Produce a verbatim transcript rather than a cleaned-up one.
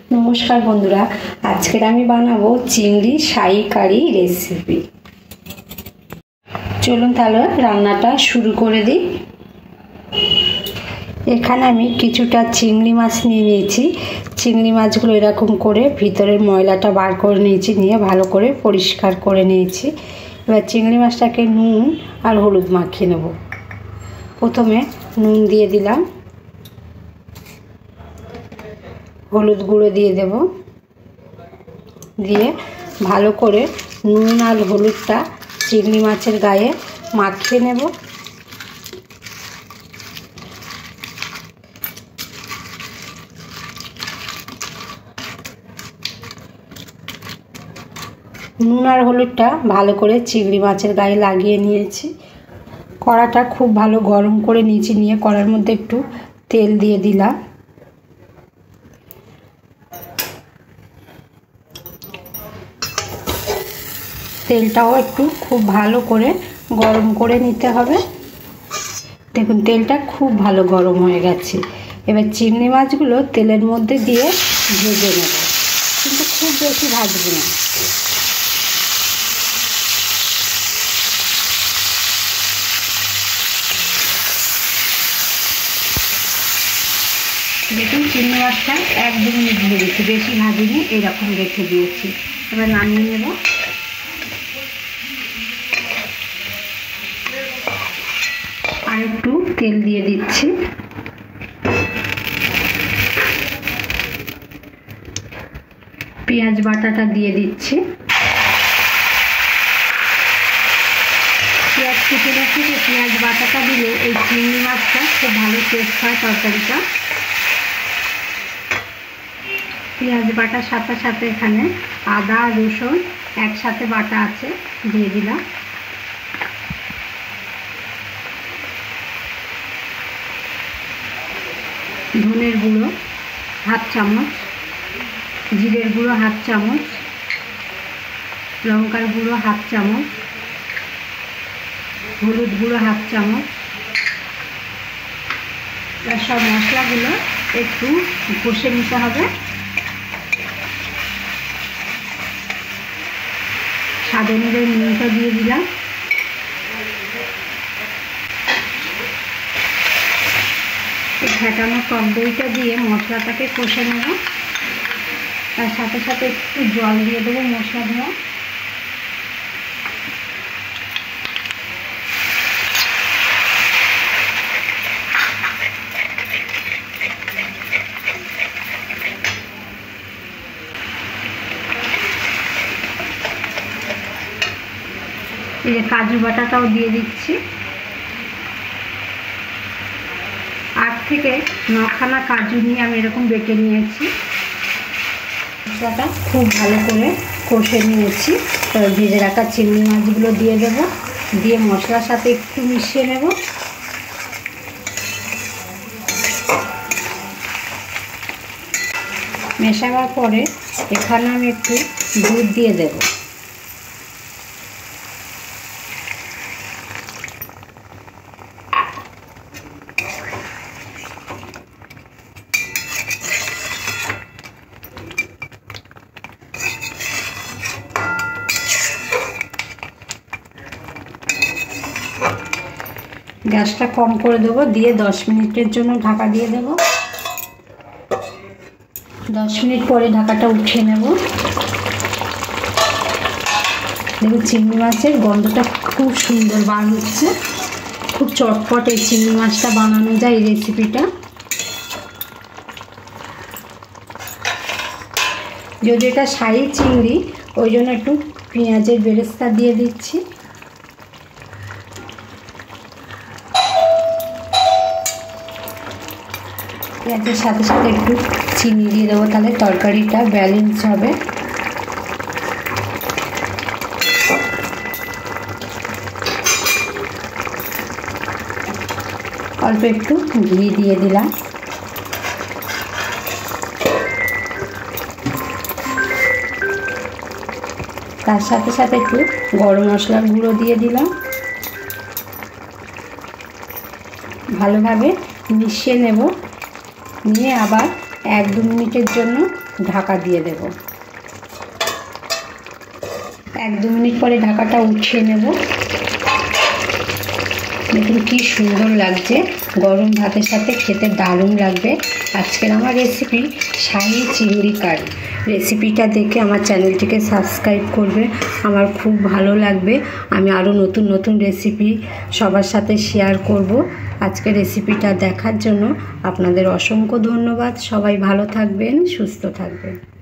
नमस्कार बंधुरा आज के आमी बानाबो चिंगड़ी शाही कारी रेसिपि। चलुन ताहले रान्नाटा शुरू करे दिई। एखाने आमी किछुटा चिंगड़ी माछ निये निয়েছি। चिंगड़ी माछगुलो एरकम करे भितरेर मयलाटा बार करे निয়েছি, निये भालो करे परिष्कार करे निয়েছি। एबार चिंगड़ी माछटाके नुन और हलुद माखिয়ে नेब। प्रथमे नुन दिए दिलाम, हलुद गुঁড়ো दिए देव, दिए भालो करे नुन और हलुदटा चिंगड़ी माछेर गाये माखिয়ে नेब। নুন और हलुदटा भालो करे चिंगड़ी माछेर गाये लागिয়ে নিয়েছি। কড়াটা खूब भालो गरम करे নিয়েছি, নিয়ে কড়ার মধ্যে একটু তেল দিয়ে দিলাম। তেলটাও একটু খুব ভালো করে গরম করে নিতে হবে। দেখুন তেলটা খুব ভালো গরম হয়ে গেছে। এবার চিংড়ি মাছগুলো তেলের মধ্যে দিয়ে ভেজে নেব, কিন্তু খুব বেশি ভাজবো না। দেখুন চিংড়ি মাছটা একদম ভেজে দিয়েছি, বেশি ভাজিনি, এরকম রেখে দিয়েছি। এবার নামিয়ে নেব। আর একটু তেল দিয়ে দিচ্ছি। পেঁয়াজ বাটাটা দিয়ে দিচ্ছি। পেঁয়াজ কুচি থেকে পেঁয়াজ বাটাটা দিলে এই চিংড়ি মাছটা খুব ভালো টেস্ট হয় তরকারিটা। পেঁয়াজ বাটার সাথে সাথে এখানে আদা রসুন একসাথে বাটা আছে, দিয়ে দিলাম। ধনের গুঁড়ো হাফ চামচ, জিরের গুঁড়ো হাফ চামচ, লঙ্কার গুঁড়ো হাফ চামচ, হলুদ গুঁড়ো হাফ চামচ। আর সব মশলাগুলো একটু কষে নিতে হবে। স্বাদ অনুযায়ী নুনটা দিয়ে দিলাম। ফেটানো টক দইটা দিয়ে মশলাটাকে কষে নেব। তার সাথে সাথে একটু জল দিয়ে দেবো মশলা দেওয়া। এই যে কাজু বাটাটাও দিয়ে দিচ্ছি। আট থেকে নখানা কাজু নিয়ে আমি এরকম বেটে নিয়েছি। মশলাটা খুব ভালো করে কষে নিয়েছি। তারপর ভেজে রাখা চিংড়ি মাছগুলো দিয়ে দেবো, দিয়ে মশলার সাথে একটু মিশিয়ে নেব। মেশাবার পরে এখানে আমি একটু দুধ দিয়ে দেবো। গ্যাসটা কম করে দেবো, দিয়ে দশ মিনিটের জন্য ঢাকা দিয়ে দেবো। দশ মিনিট পরে ঢাকাটা উঠিয়ে নেব। দেখুন চিংড়ি মাছের গন্ধটা খুব সুন্দর বার হচ্ছে। খুব চটপট এই চিংড়ি মাছটা বানানো যায় এই রেসিপিটা। যদি এটা শাহী চিংড়ি, ওই জন্য একটু পেঁয়াজের বেরেস্তা দিয়ে দিচ্ছি। পেঁয়াজের সাথে সাথে একটু চিনি দিয়ে দেবো, তাহলে তরকারিটা ব্যালেন্স হবে। অল্প একটু ঘি দিয়ে দিলাম। তার সাথে সাথে একটু গরম মশলার গুঁড়ো দিয়ে দিলাম। ভালোভাবে মিশিয়ে নেব। নিয়ে আবার এক দু মিনিটের জন্য ঢাকা দিয়ে দেব। এক দু মিনিট পরে ঢাকাটা উঠিয়ে নেব। দেখুন কি সুন্দর লাগছে, গরম ভাতের সাথে খেতে দারুণ লাগবে। আজকের আমার রেসিপি শাহী চিংড়ি কারি। রেসিপিটা দেখে আমার চ্যানেলটিকে সাবস্ক্রাইব করবে, আমার খুব ভালো লাগবে। আমি আরও নতুন নতুন রেসিপি সবার সাথে শেয়ার করব। আজকে রেসিপিটা দেখার জন্য আপনাদের অসংখ্য ধন্যবাদ। সবাই ভালো থাকবেন, সুস্থ থাকবেন।